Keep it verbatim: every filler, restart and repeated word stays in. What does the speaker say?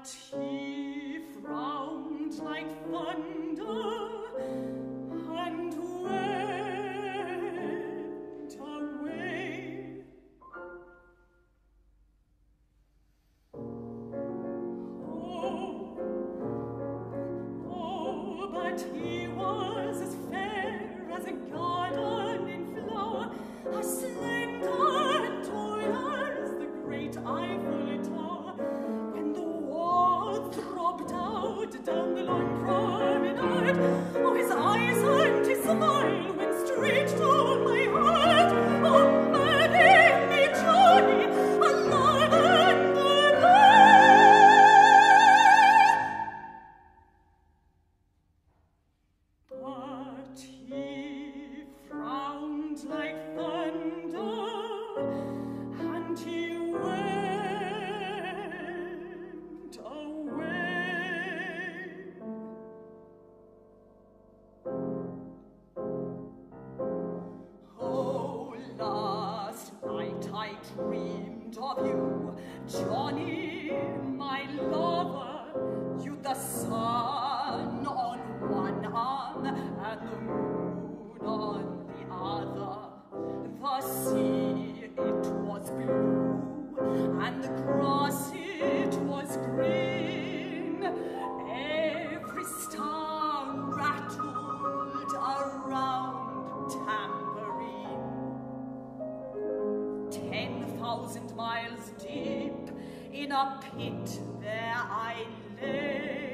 But he frowned like thunder and went away. Oh, oh, but he was as fair as a garden in flower, as slender and tall as the great Eiffel Tower. When the war throbbed out down the long promenade, oh, his eyes and his smile went straight to my heart. Oh, man, gave me joy, alive and but he frowned like thunder, and he went away. Oh, last night I dreamed of you, Johnny, my lover. You the sun on one arm and the moon on the other. The sea, it was blue, and the grass, it was green. Every star rattled around tambourine. Ten thousand miles deep in a pit there I lay,